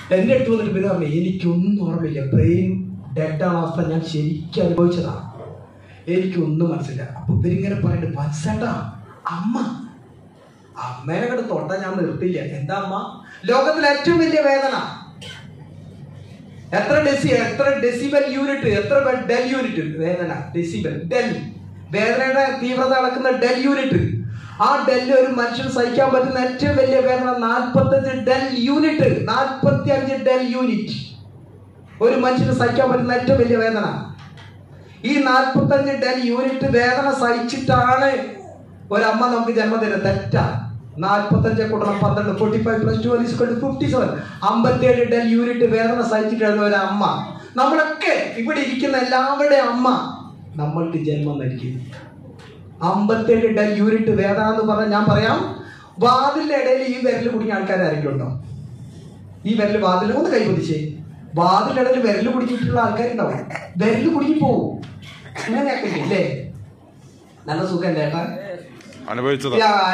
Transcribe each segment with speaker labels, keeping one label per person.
Speaker 1: എൻ്റെ അടുത്ത് വന്നിട്ട് പിന്നെ പറഞ്ഞു, എനിക്കൊന്നും ഓർമ്മയില്ല, ബ്രെയിൻ ഡെഡാണ് അവസ്ഥ, ഞാൻ ശരിക്കും അനുഭവിച്ചതാണ്, എനിക്കൊന്നും മനസ്സില്ല. അപ്പൊ ഇവരിങ്ങനെ പറയുന്നുണ്ട്, മനസ്സേട്ടാ അമ്മേനെ കണ്ട് തൊട്ടാ ഞാൻ നിർത്തില്ല. എന്താ അമ്മ? ലോകത്തിലെ ഏറ്റവും വലിയ വേദന. എത്ര ഡെസിബൽ യൂണിറ്റ്, എത്ര ഡെൽ യൂണിറ്റ് വേദന? ഡെസിബൽ, ഡെൽ, വേദനയുടെ തീവ്രത അളക്കുന്ന ഡെൽ യൂണിറ്റ്. ആ ഡെല്ല് ഒരു മനുഷ്യന് സഹിക്കാൻ പറ്റുന്ന ഏറ്റവും വലിയ വേദന 45 ഡെൽ യൂണിറ്റ്. 45 ഡെൽ യൂണിറ്റ് ഒരു മനുഷ്യന് സഹിക്കാൻ പറ്റുന്ന ഏറ്റവും വലിയ വേദന. ഈ 45 ഡെൽ യൂണിറ്റ് വേദന സഹിച്ചിട്ടാണ് ഒരമ്മ നമുക്ക് ജന്മം തരുന്നത്. തെറ്റാ. 45 കൂട്ടണം 12, 45 + 2 = 57. 57 ഡെൽ യൂണിറ്റ് വേദന സഹിച്ചിട്ടാണ് ഒരമ്മ. നമ്മളൊക്കെ ഇവിടെ ഇരിക്കുന്ന എല്ലാവരുടെയും അമ്മ നമ്മൾക്ക് ജന്മം നൽകിയത്. 57 ഡെൽ യൂണിറ്റ് വേദന എന്ന് പറഞ്ഞാൽ, ഞാൻ പറയാം, വാതിലിന്റെ ഇടയിൽ ഈ വിരൽ കുടുങ്ങിയ ആൾക്കാർ ആരെങ്കിലും ഉണ്ടോ? ഈ വിരൽ വാതിൽ ഒന്ന് കൈപതിച്ചേ. വാതിലിന്റെ ഇടയിൽ വിരൽ കുടുങ്ങിയിട്ടുള്ള ആൾക്കാരുണ്ടാവും. വിരൽ കുടുങ്ങി പോവും. അങ്ങനെയൊക്കെ ഇല്ലേ? നല്ല സുഖം ചേട്ടാ, അനുഭവിച്ചോ?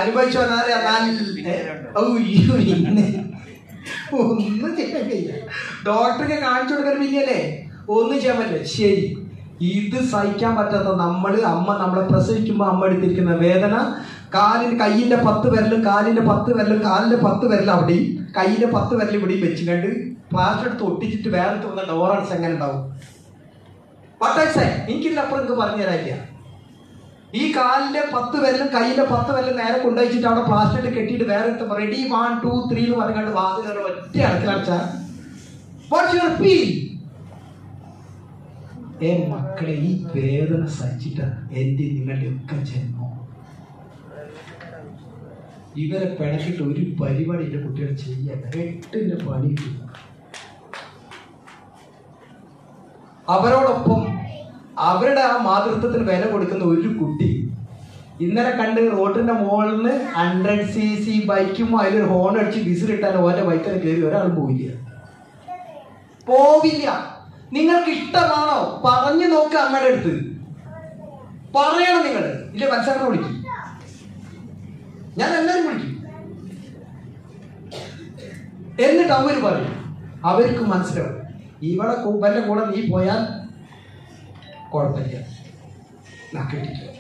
Speaker 1: ഒന്നും ചെയ്യാൻ കഴിയില്ല. ഡോക്ടർക്ക് കാണിച്ചു കൊടുക്കാൻ പിന്നെയല്ലേ ഒന്നും ചെയ്യാൻ പറ്റില്ല. ശരി, ഇത് സഹിക്കാൻ പറ്റാത്ത അമ്മ നമ്മളെ പ്രസവിക്കുമ്പോൾ അമ്മ എടുത്തിരിക്കുന്ന വേദന, കയ്യിന്റെ 10 വിരലും കാലിന്റെ 10 വിരലും, കാലിന്റെ 10 വിരലും അവിടെയും കയ്യിന്റെ 10 വിരലും ഇവിടെയും വെച്ച് കണ്ട് പ്ലാസ്റ്റർ എടുത്ത് ഒട്ടിച്ചിട്ട് വേറെ തോന്നുന്ന ഡോറൻസ് എങ്ങനെ ഉണ്ടാവും? എനിക്കിതിനപ്പുറം എനിക്ക് പറഞ്ഞു തരാനില്ല. ഈ കാലിന്റെ 10 വിരലും കയ്യിന്റെ 10 വിരലും നേരെ കൊണ്ടുവച്ചിട്ട് അവിടെ പ്ലാസ്റ്റർ ഇട്ട് കെട്ടിയിട്ട് വേറെ റെഡി 1 2 3 എന്ന് പറഞ്ഞാണ്ട് വാതിൽ ഒറ്റ അടക്കലടച്ചാ വാട്ട്സ് യുവർ ഫീൽ? മക്കളെ, ഈ വേദന സഹിച്ചിട്ട് എൻ്റെ നിങ്ങളുടെ ഒക്കെ ജന്മം. ഇവരെ പിണക്കിട്ട് ഒരു പരിപാടി എൻ്റെ കുട്ടികൾ ചെയ്യാൻ 8ന്റെ പണി കിട്ടും. അവരോടൊപ്പം അവരുടെ ആ മാതൃത്വത്തിന് വില കൊടുക്കുന്ന ഒരു കുട്ടി ഇന്നലെ കണ്ട് റോഡിന്റെ മുകളിൽ നിന്ന് 100cc ബൈക്കുമ്പോൾ അതിലൊരു ഹോൺ അടിച്ച് വിസിലിട്ടാൽ ഓന്റെ ബൈക്കിൽ കയറി ഒരാളും പോവില്ല. നിങ്ങൾക്ക് ഇഷ്ടമാണോ? പറഞ്ഞു നോക്കുക. അമ്മയുടെ അടുത്ത് പറയണം. നിങ്ങൾ ഇല്ല, മനസ്സിലാക്കാൻ വിളിക്കും. ഞാൻ എല്ലാവരും വിളിക്കും. എന്നിട്ട് അവർ പറയും. അവർക്ക് മനസ്സിലാവും, ഇവളുടെ കൂടെ നീ പോയാൽ കുഴപ്പമില്ല, കിട്ടില്ല.